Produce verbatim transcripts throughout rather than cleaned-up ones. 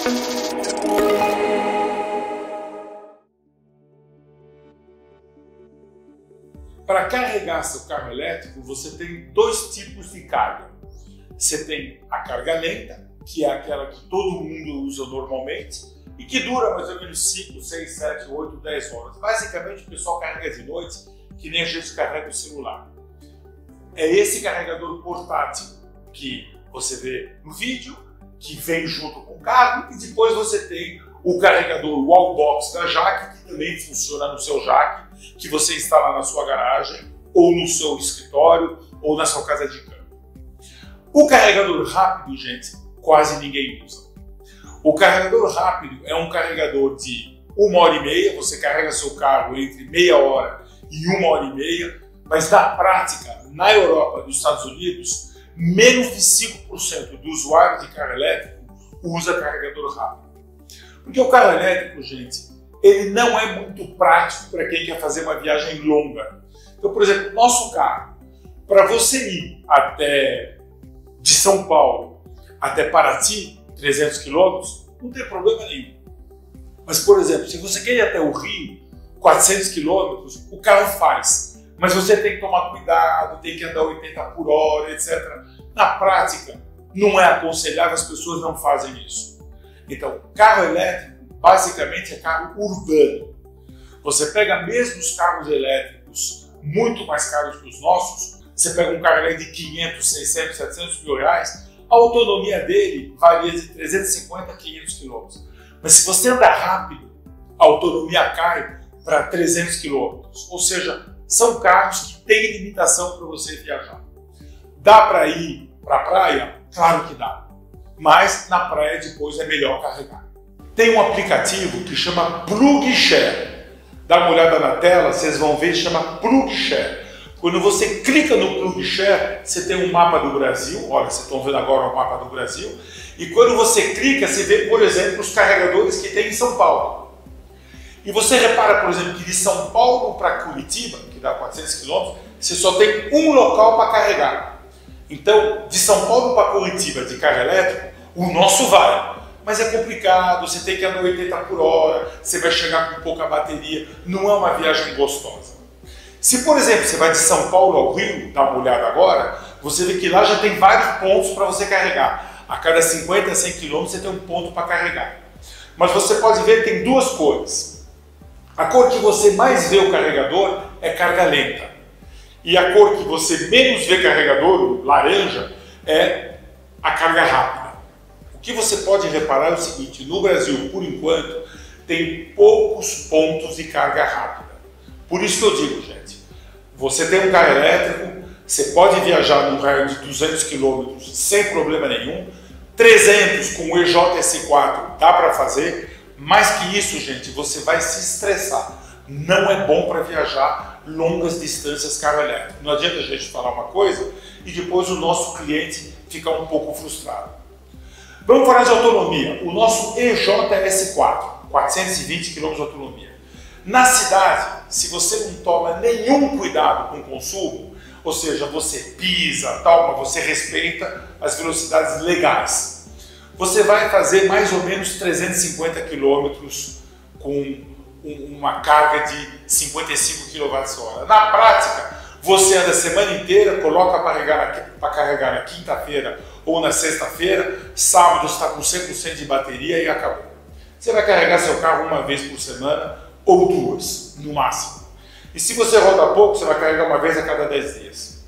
Para carregar seu carro elétrico, você tem dois tipos de carga. Você tem a carga lenta, que é aquela que todo mundo usa normalmente e que dura mais ou menos cinco, seis, sete, oito, dez horas. Basicamente, o pessoal carrega de noite, que nem a gente carrega o celular. É esse carregador portátil que você vê no vídeo, que vem junto com o carro, e depois você tem o carregador wallbox da Jaque, que também funciona no seu Jaque, que você instala na sua garagem, ou no seu escritório, ou na sua casa de campo. O carregador rápido, gente, quase ninguém usa. O carregador rápido é um carregador de uma hora e meia, você carrega seu carro entre meia hora e uma hora e meia, mas na prática, na Europa e nos Estados Unidos, menos de cinco por cento do usuário de carro elétrico usa carregador rápido. Porque o carro elétrico, gente, ele não é muito prático para quem quer fazer uma viagem longa. Então, por exemplo, nosso carro, para você ir até de São Paulo até Paraty, trezentos quilômetros, não tem problema nenhum. Mas, por exemplo, se você quer ir até o Rio, quatrocentos quilômetros, o carro faz. Mas você tem que tomar cuidado, tem que andar oitenta por hora, etcétera. Na prática, não é aconselhável, as pessoas não fazem isso. Então, carro elétrico basicamente é carro urbano. Você pega mesmo os carros elétricos muito mais caros que os nossos, você pega um carro elétrico de quinhentos, seiscentos, setecentos mil reais, a autonomia dele varia de trezentos e cinquenta a quinhentos quilômetros. Mas se você anda rápido, a autonomia cai para trezentos quilômetros. Ou seja, são carros que têm limitação para você viajar. Dá para ir para a praia? Claro que dá. Mas na praia depois é melhor carregar. Tem um aplicativo que chama PlugShare. Dá uma olhada na tela, vocês vão ver, chama PlugShare. Quando você clica no PlugShare, você tem um mapa do Brasil. Olha, vocês estão vendo agora o mapa do Brasil. E quando você clica, você vê, por exemplo, os carregadores que tem em São Paulo. E você repara, por exemplo, que de São Paulo para Curitiba, que dá quatrocentos quilômetros, você só tem um local para carregar. Então, de São Paulo para Curitiba de carro elétrico, o nosso vai. Mas é complicado, você tem que andar oitenta por hora, você vai chegar com pouca bateria, não é uma viagem gostosa. Se, por exemplo, você vai de São Paulo ao Rio, dá uma olhada agora, você vê que lá já tem vários pontos para você carregar. A cada cinquenta, cem quilômetros você tem um ponto para carregar. Mas você pode ver que tem duas cores. A cor que você mais vê o carregador é carga lenta. E a cor que você menos vê carregador, laranja, é a carga rápida. O que você pode reparar é o seguinte, no Brasil, por enquanto, tem poucos pontos de carga rápida. Por isso que eu digo, gente, você tem um carro elétrico, você pode viajar num raio de duzentos quilômetros sem problema nenhum, trezentos com o E J S quatro dá para fazer. Mais que isso, gente, você vai se estressar. Não é bom para viajar longas distâncias carro elétrico. Não adianta a gente falar uma coisa e depois o nosso cliente ficar um pouco frustrado. Vamos falar de autonomia. O nosso E J S quatro, quatrocentos e vinte quilômetros de autonomia. Na cidade, se você não toma nenhum cuidado com o consumo, ou seja, você pisa, tal, mas você respeita as velocidades legais, você vai fazer mais ou menos trezentos e cinquenta quilômetros com uma carga de cinquenta e cinco quilowatts-hora. Na prática, você anda a semana inteira, coloca para carregar, para carregar na quinta-feira ou na sexta-feira, sábado está com cem por cento de bateria e acabou. Você vai carregar seu carro uma vez por semana ou duas, no máximo. E se você roda pouco, você vai carregar uma vez a cada dez dias.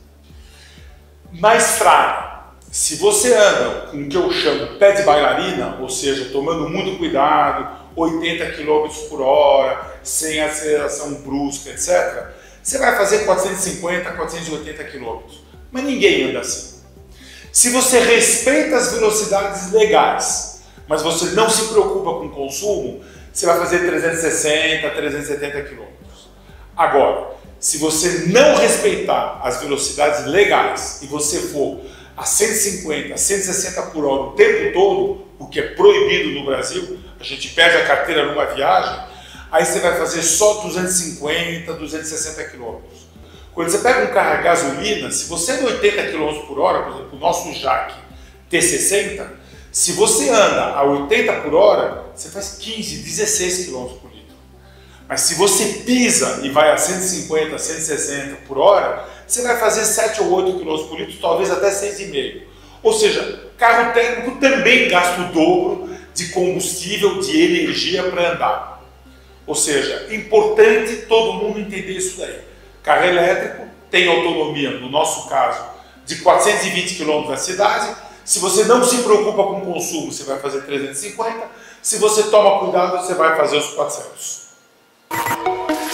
Na estrada, se você anda com o que eu chamo pé de bailarina, ou seja, tomando muito cuidado, oitenta quilômetros por hora, sem aceleração brusca, etcétera, você vai fazer quatrocentos e cinquenta, quatrocentos e oitenta quilômetros. Mas ninguém anda assim. Se você respeita as velocidades legais, mas você não se preocupa com o consumo, você vai fazer trezentos e sessenta, trezentos e setenta quilômetros. Agora, se você não respeitar as velocidades legais e você for a cento e cinquenta, cento e sessenta por hora o tempo todo, o que é proibido no Brasil, a gente perde a carteira numa viagem, aí você vai fazer só duzentos e cinquenta, duzentos e sessenta quilômetros. Quando você pega um carro a gasolina, se você é de oitenta quilômetros por hora, por exemplo, o nosso Jaque T sessenta, Se você anda a oitenta por hora, você faz quinze, dezesseis quilômetros por litro. Mas se você pisa e vai a cento e cinquenta, cento e sessenta por hora, você vai fazer sete ou oito quilômetros por litro, talvez até seis vírgula cinco. Ou seja, carro térmico também gasta o dobro de combustível, de energia para andar. Ou seja, é importante todo mundo entender isso daí. Carro elétrico tem autonomia, no nosso caso, de quatrocentos e vinte quilômetros na cidade. Se você não se preocupa com o consumo, você vai fazer trezentos e cinquenta. Se você toma cuidado, você vai fazer os quatrocentos.